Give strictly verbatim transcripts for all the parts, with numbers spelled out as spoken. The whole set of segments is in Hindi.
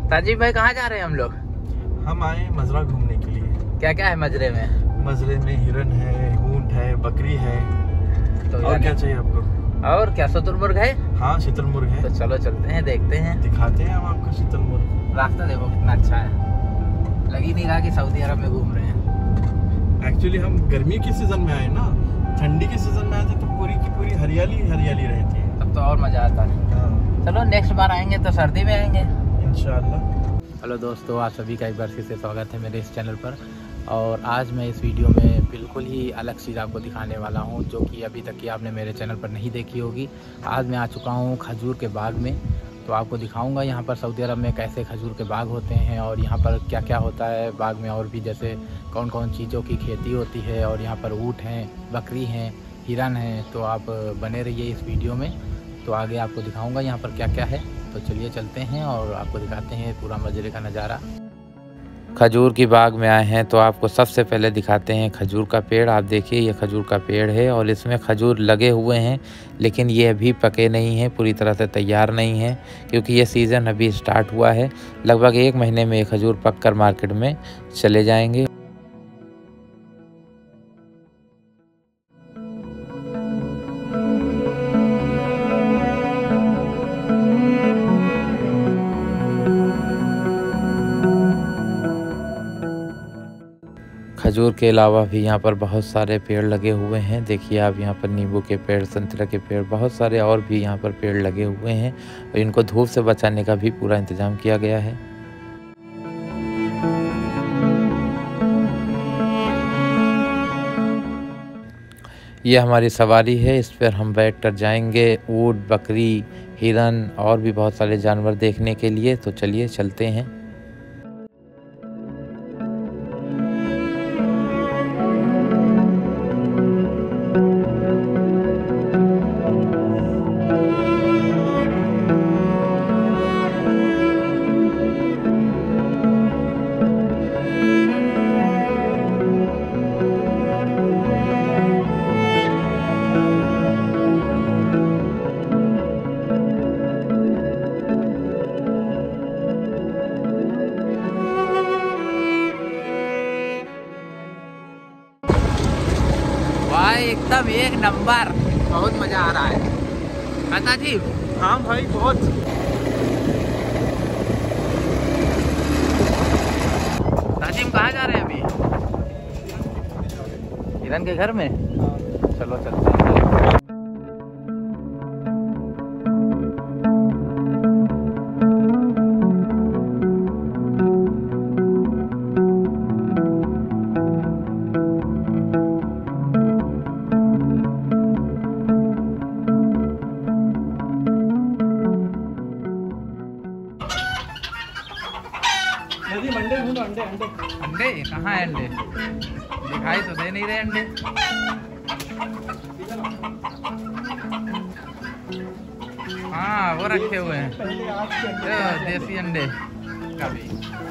राजीव भाई कहाँ जा रहे हैं हम लोग? हम आए मजरा घूमने के लिए। क्या क्या है मजरे में? मजरे में हिरन है, ऊंट है, बकरी है। तो और क्या चाहिए आपको? और क्या शुतुरमुर्ग है? हाँ शुतुरमुर्ग है। तो चलो चलते हैं, देखते हैं, दिखाते हैं हम आपको शुतुरमुर्ग। रास्ता देखो कितना अच्छा है, लगी नहीं रहा कि सऊदी अरब में घूम रहे हैं। एक्चुअली हम गर्मी के सीजन में आए ना, ठंडी के सीजन में आए थे तो पूरी की पूरी हरियाली हरियाली रहती है, तब तो और मजा आता है। हाँ। चलो नेक्स्ट बार आएंगे तो सर्दी में आएंगे इंशाल्लाह। हेलो दोस्तों, आप सभी का एक बार फिर से स्वागत है मेरे इस चैनल पर। और आज मैं इस वीडियो में बिल्कुल ही अलग चीज़ आपको दिखाने वाला हूं, जो कि अभी तक की आपने मेरे चैनल पर नहीं देखी होगी। आज मैं आ चुका हूं खजूर के बाग में, तो आपको दिखाऊंगा यहाँ पर सऊदी अरब में कैसे खजूर के बाग होते हैं और यहाँ पर क्या क्या होता है बाग में, और भी जैसे कौन कौन चीज़ों की खेती होती है। और यहाँ पर ऊँट हैं, बकरी हैं, हिरन हैं। तो आप बने रहिए इस वीडियो में, तो आगे आपको दिखाऊँगा यहाँ पर क्या क्या है। तो चलिए चलते हैं और आपको दिखाते हैं पूरा मजरे का नज़ारा। खजूर की बाग में आए हैं तो आपको सबसे पहले दिखाते हैं खजूर का पेड़। आप देखिए ये खजूर का पेड़ है और इसमें खजूर लगे हुए हैं, लेकिन ये अभी पके नहीं हैं, पूरी तरह से तैयार नहीं हैं, क्योंकि ये सीज़न अभी स्टार्ट हुआ है। लगभग एक महीने में ये खजूर पक कर मार्केट में चले जाएंगे। खजूर के अलावा भी यहाँ पर बहुत सारे पेड़ लगे हुए हैं। देखिए आप यहाँ पर नींबू के पेड़, संतरा के पेड़, बहुत सारे और भी यहाँ पर पेड़ लगे हुए हैं और इनको धूप से बचाने का भी पूरा इंतजाम किया गया है। ये हमारी सवारी है, इस पर हम बैठ कर जाएंगे ऊँट, बकरी, हिरन और भी बहुत सारे जानवर देखने के लिए। तो चलिए चलते हैं। एकदम एक नंबर, बहुत मजा आ रहा है। पता जी? हाँ भाई बहुत। राजीव कहाँ जा रहे हैं अभी? हिरन के घर में। चलो चलते हैं। अंडे ढूंढो, अंडे अंडे अंडे कहाँ है? अंडे दिखाई तो दे नहीं रहे अंडे। हाँ वो रखे हुए हैं देसी अंडे कभी।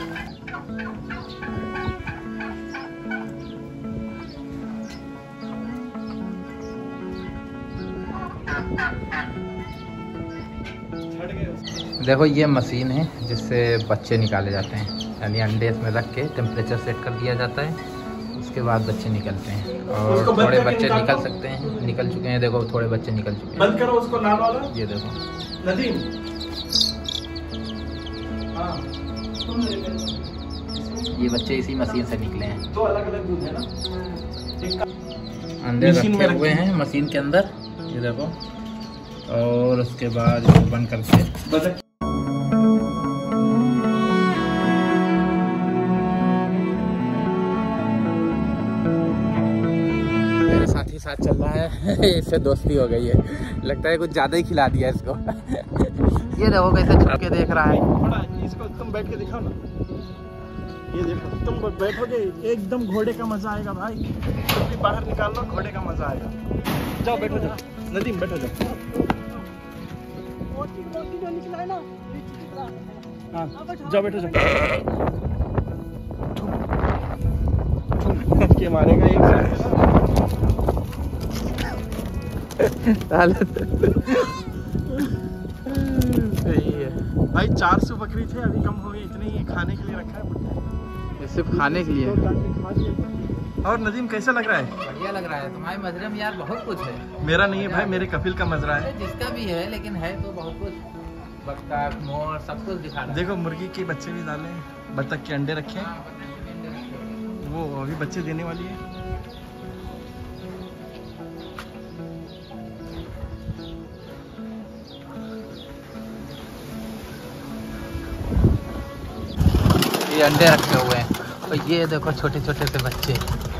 देखो ये मशीन है जिससे बच्चे निकाले जाते हैं, यानी अंडे इसमें रख के टेम्परेचर सेट कर दिया जाता है, उसके बाद बच्चे निकलते हैं। और थोड़े बच्चे निकल सकते हैं, निकल चुके हैं। देखो थोड़े बच्चे निकल चुके हैं। बंद करो उसको, लाल वाला। ये देखो नदीम। हाँ। ये बच्चे इसी मशीन से निकले हैं। दो अलग अलग दूध है ना। अंडे रखे हुए हैं मशीन के अंदर, ये देखो। और उसके बाद इसको बंद करके मेरे साथी साथ चल रहा है इससे दोस्ती हो गई है, लगता है कुछ ज्यादा ही खिला दिया इसको। ये देखो कैसे छुप के देख रहा है। इसको तुम बैठ के दिखाओ ना, ये देखो तुम बैठोगे एकदम घोड़े का मजा आएगा भाई। तुम भी बाहर निकाल लो, घोड़े का मजा आएगा। जाओ बैठो, जाओ नदीम बैठो, जाओ। जो निकला है ना, हाँ जाओ बैठो, जाओ। के मारेगा एक सही है। भाई चार सौ बकरी थे, अभी कम हो गए, इतने ही खाने के लिए रखा है। ये सिर्फ खाने के लिए। और नदीम कैसा लग रहा है? बढ़िया लग रहा है। तुम्हारे मजरे में यार बहुत कुछ है। मेरा नहीं है भाई, मेरे कपिल का मजरा है। जिसका भी है, लेकिन है तो बहुत कुछ। बत्तख, मोर, सब कुछ दिखा रहा है। देखो मुर्गी के बच्चे भी डाले, बत्तख के अंडे रखे हैं, वो अभी बच्चे देने वाली है। ये अंडे रखे हुए हैं और ये देखो छोटे छोटे से बच्चे।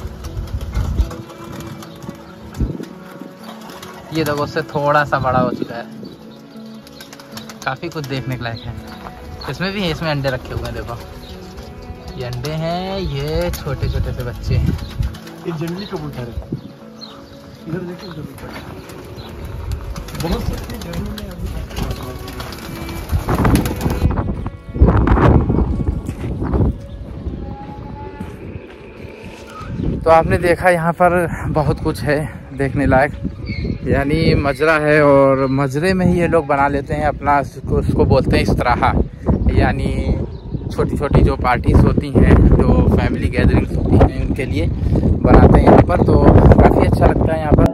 ये देखो उससे थोड़ा सा बड़ा हो चुका है। काफी कुछ देखने के लायक है। इसमें भी है, इसमें अंडे रखे हुए हैं। देखो ये अंडे हैं, ये छोटे छोटे से बच्चे हैं। ये जंगली कबूतर है। इधर देखो, इधर बहुत से जंगल में अभी। तो आपने देखा यहाँ पर बहुत कुछ है देखने लायक। यानी मजरा है और मजरे में ही ये लोग बना लेते हैं अपना, उसको, उसको बोलते हैं इस्तराहा। यानी छोटी छोटी जो पार्टीज होती हैं, जो फैमिली गैदरिंग्स होती हैं, उनके लिए बनाते हैं यहाँ पर। तो काफ़ी अच्छा लगता है यहाँ पर।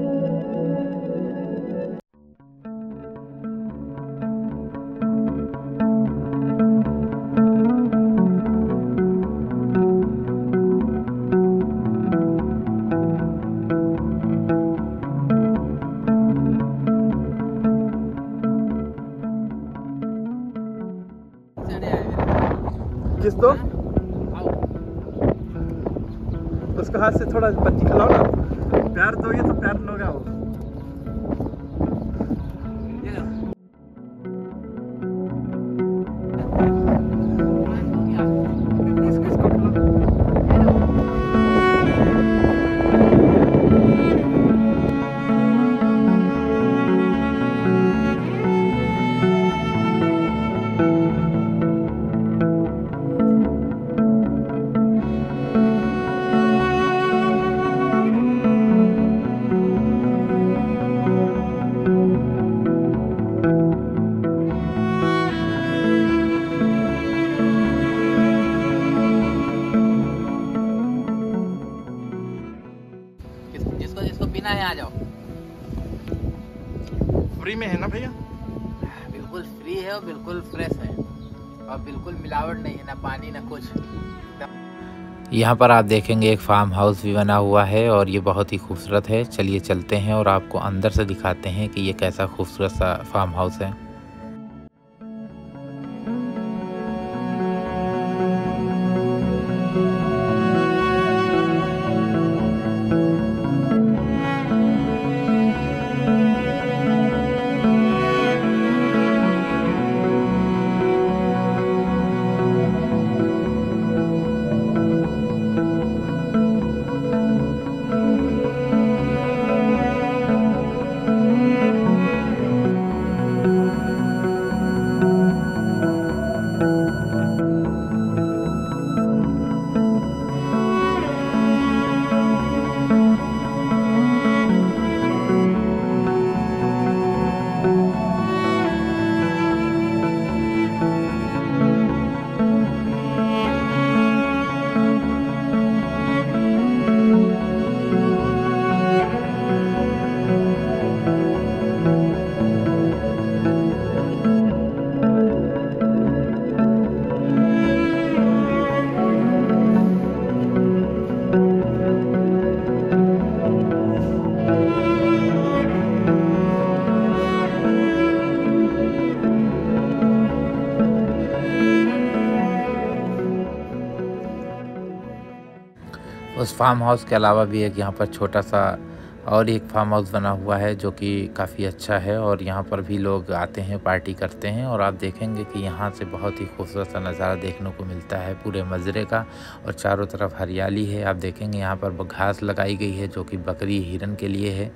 किस दो उसको हाथ से थोड़ा पत्ती खिलाओ ना, प्यार दोगे तो प्यार लोगा वो। पीना है आ जाओ। फ्री में है ना भैया? बिल्कुल फ्री है और बिल्कुल फ्रेश है और बिल्कुल मिलावट नहीं है, ना पानी ना कुछ। यहाँ पर आप देखेंगे एक फार्म हाउस भी बना हुआ है और ये बहुत ही खूबसूरत है। चलिए चलते हैं और आपको अंदर से दिखाते हैं कि ये कैसा खूबसूरत सा फार्म हाउस है। उस फार्म हाउस के अलावा भी एक यहाँ पर छोटा सा और एक फार्म हाउस बना हुआ है जो कि काफ़ी अच्छा है और यहाँ पर भी लोग आते हैं, पार्टी करते हैं। और आप देखेंगे कि यहाँ से बहुत ही खूबसूरत सा नज़ारा देखने को मिलता है पूरे मजरे का और चारों तरफ हरियाली है। आप देखेंगे यहाँ पर घास लगाई गई है जो कि बकरी हिरन के लिए है।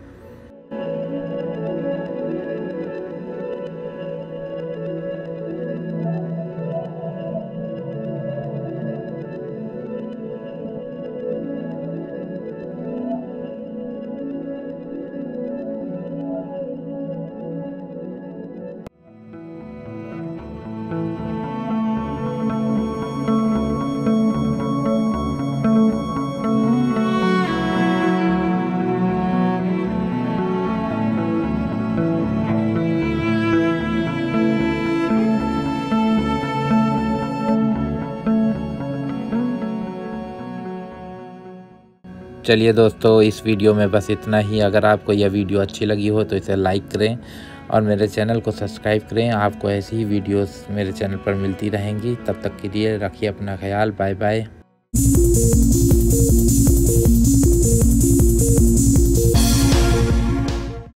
चलिए दोस्तों, इस वीडियो में बस इतना ही। अगर आपको यह वीडियो अच्छी लगी हो तो इसे लाइक करें और मेरे चैनल को सब्सक्राइब करें। आपको ऐसी ही वीडियोस मेरे चैनल पर मिलती रहेंगी। तब तक के लिए रखिए अपना ख्याल। Bye bye.